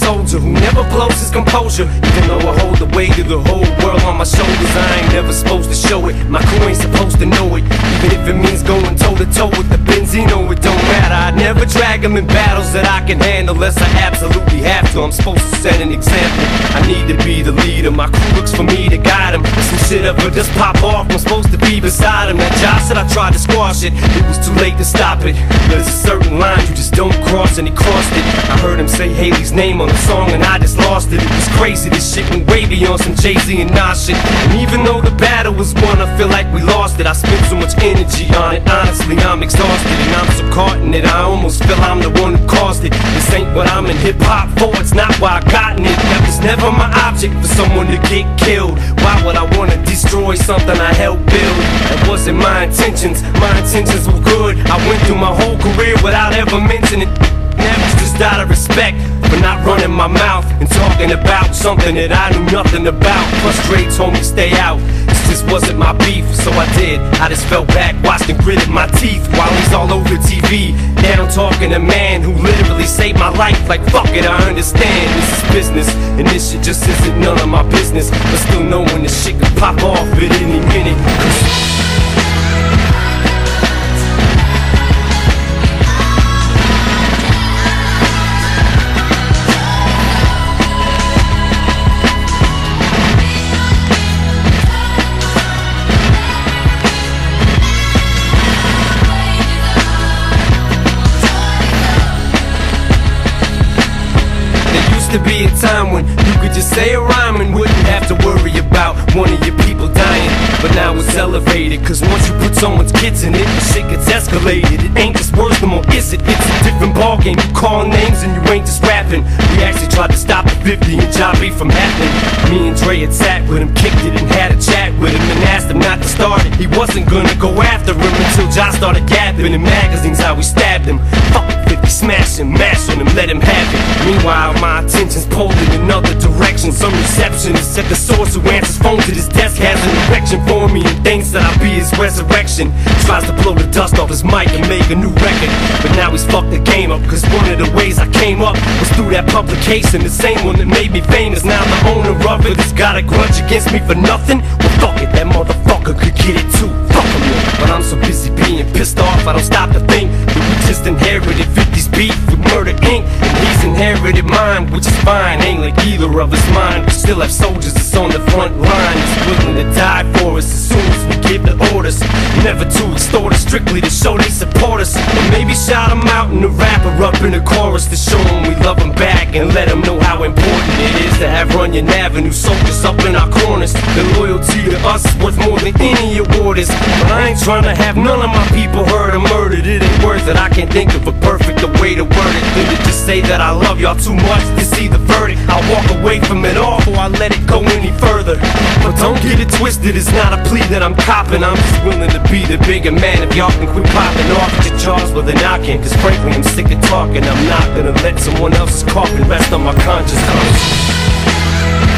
soldier who never blows his composure. Even though I hold the weight of the whole world on my shoulders, I ain't never supposed to show it. My crew ain't supposed to know it. Even if it means going toe to toe with the Benzino, it don't matter. I never drag them in battles that I can handle unless I absolutely have to. I'm supposed to set an example. I need to be the leader. My crew looks for me to guide them. Some shit ever just pop off, I'm supposed to be beside him. That Josh said I tried to squash it, it was too late to stop it. There's a certain line you just don't cross, and he crossed it. I heard him say Haley's name on the song and I just lost it. It was crazy, this shit went way beyond some Jay-Z and Nas shit. And even though the battle was won, I feel like we lost it. I spent so much energy on it, honestly I'm exhausted. And I'm so caught in it, I almost feel I'm the one who caused it. This ain't what I'm in hip-hop for, it's not why I gotten it. That was never my object, for someone to get killed. Why would I wanna destroy something I helped build? That wasn't my intentions were good. I went through my whole career without ever mentioning it. That was just out of respect for not running my mouth and talking about something that I knew nothing about. Plus Dre told me stay out, this just wasn't my beef, so I did. I just fell back, watched and gritted my teeth while he's all over TV, down talking to a man who literally saved my life. Like fuck it, I understand this is business, and this shit just isn't none of my business. But still knowing this shit could pop off at any minute. To be a time when you could just say a rhyme and wouldn't have to worry about one of your people dying. But now it's elevated, cause once you put someone's kids in it, shit gets escalated. It ain't just words no more, is it? It's a different ballgame. You call names and you ain't just rapping. We actually tried to stop the 50 and Jobby from happening. Me and Dre had sat with him, kicked it and had a chat with him and asked him not to start it. He wasn't gonna go after him until Josh started gapping in magazines how we stabbed him. Fuck 50, smash him, mash on him, let him have it. Meanwhile my attention's pulled in another direction. Some receptionist at the source who answers phones at his desk has an erection for me and thinks that I'll be his resurrection. Tries to blow the dust off his mic and make a new record, but now he's fucked the game up, cause one of the ways I came up was through that publication. The same one that made me famous, now the owner of it has got a grudge against me for nothing. Well fuck it, that motherfucker could get it too. Fuck him, but I'm so busy being pissed off I don't stop to think that we just inherited 50's beef with Murder Inc. And he's inherited mine, which is fine. Ain't like either of us mine. We still have soldiers that's on the front line, that's willing to die for us as soon as we give the orders. Never to extort us, strictly to show they support us. And maybe shout them out in the rapper up in the chorus to show them we love them back and let them know how important it is to have Runyon Avenue soldiers up in our corners. The loyalty to us is worth more than any award is. But I ain't trying to have none of my people hurt or murdered. It ain't worth it, I can't think of a perfecter way to word it than to just say that I love y'all too much to see the verdict. I'll walk away from it all before I let it go any further. But don't get it twisted, it's not a plea that I'm copping. I'm just willing to be the bigger man if y'all can quit popping off at your jaws with a knocking. Cause frankly I'm sick of talking, I'm not gonna let someone else's coffin rest on my conscience.